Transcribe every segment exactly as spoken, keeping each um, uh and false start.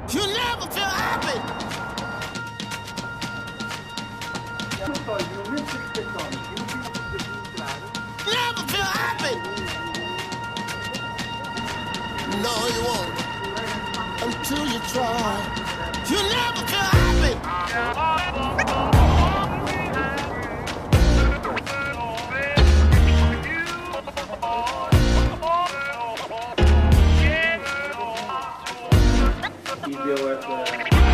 You never feel happy. Never feel happy. No, you won't. Until you try. You never feel happy. E deu essa...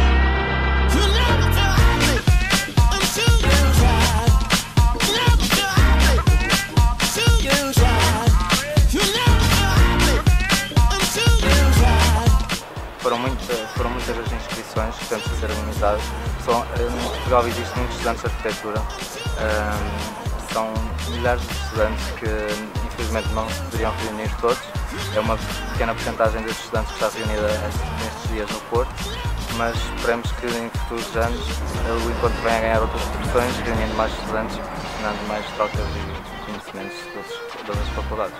Foram, muito, foram muitas as inscrições que temos que ser organizadas. São, em Portugal existem muitos estudantes de arquitetura. Um, são milhares de estudantes que infelizmente não se poderiam reunir todos. É uma pequena porcentagem desses estudantes que está reunida nestes dias no Porto, mas esperemos que em futuros anos o encontro venha a ganhar outras expressões, reunindo mais estudantes e proporcionando mais trocas e conhecimentos de todas as faculdades.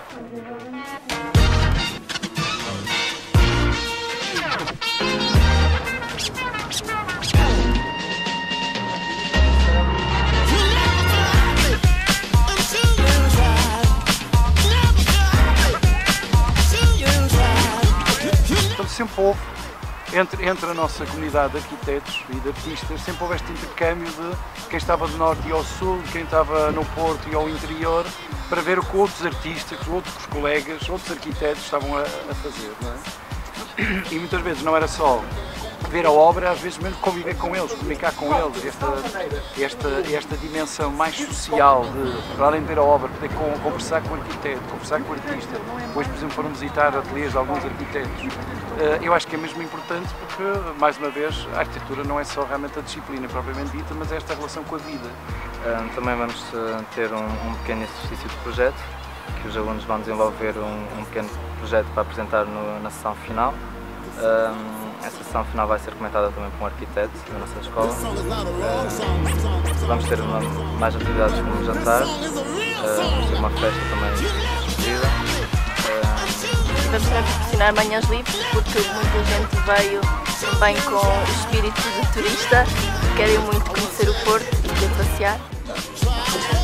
Sempre houve, entre, entre a nossa comunidade de arquitetos e de artistas, sempre houve este intercâmbio de quem estava do norte e ao sul, de quem estava no Porto e ao interior, para ver o que outros artistas, outros colegas, outros arquitetos estavam a, a fazer, não é? E muitas vezes não era só ver a obra, às vezes mesmo conviver com eles, comunicar com eles, esta, esta, esta dimensão mais social de, para além de ver a obra, poder conversar com o arquiteto, conversar com o artista. Hoje, por exemplo, foram visitar ateliês de alguns arquitetos. Eu acho que é mesmo importante porque, mais uma vez, a arquitetura não é só realmente a disciplina propriamente dita, mas é esta relação com a vida. Também vamos ter um, um pequeno exercício de projeto, que os alunos vão desenvolver um, um pequeno projeto para apresentar no, na sessão final. Um, essa sessão final vai ser comentada também por um arquiteto da nossa escola. Uh, vamos ter uma, mais atividades como um jantar, uh, vamos ter uma festa também despedida. Uh, vamos também proporcionar manhãs livres, porque muita gente veio também com o espírito de turista, querem muito conhecer o Porto e poder passear.